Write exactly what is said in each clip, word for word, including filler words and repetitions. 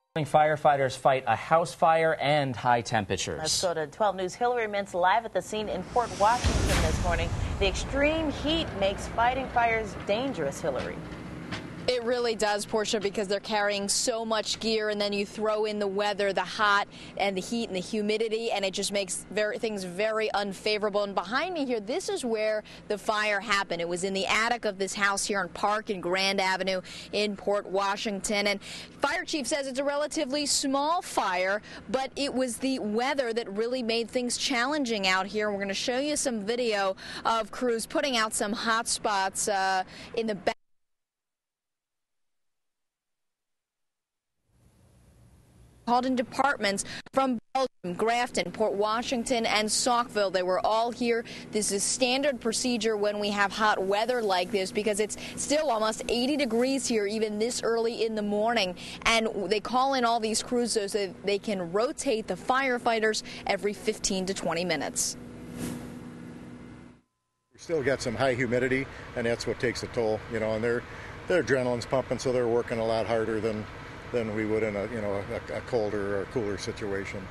Firefighters fight a house fire and high temperatures. Let's go to twelve News. Hillary Mintz live at the scene in Port Washington this morning. The extreme heat makes fighting fires dangerous, Hillary. It really does, Portia, because they're carrying so much gear, and then you throw in the weather, the hot and the heat and the humidity, and it just makes very, things very unfavorable. And behind me here, this is where the fire happened. It was in the attic of this house here on Park and Grand Avenue in Port Washington. And fire chief says it's a relatively small fire, but it was the weather that really made things challenging out here. We're going to show you some video of crews putting out some hot spots uh, in the back. Called in departments from Belgium, Grafton, Port Washington, and Saukville. They were all here. This is standard procedure when we have hot weather like this, because it's still almost eighty degrees here even this early in the morning. And they call in all these crews so that they can rotate the firefighters every fifteen to twenty minutes. We still got some high humidity, and that's what takes a toll, you know, and their their adrenaline's pumping, so they're working a lot harder than than we would in a, you know, a, a colder or cooler situation.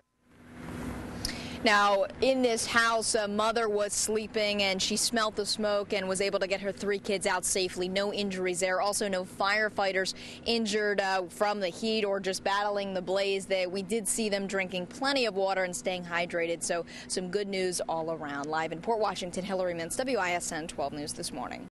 Now, in this house, a mother was sleeping and she smelled the smoke and was able to get her three kids out safely. No injuries there. Also, no firefighters injured uh, from the heat or just battling the blaze. They, we did see them drinking plenty of water and staying hydrated. So some good news all around. Live in Port Washington, Hillary Mintz, W I S N twelve News this morning.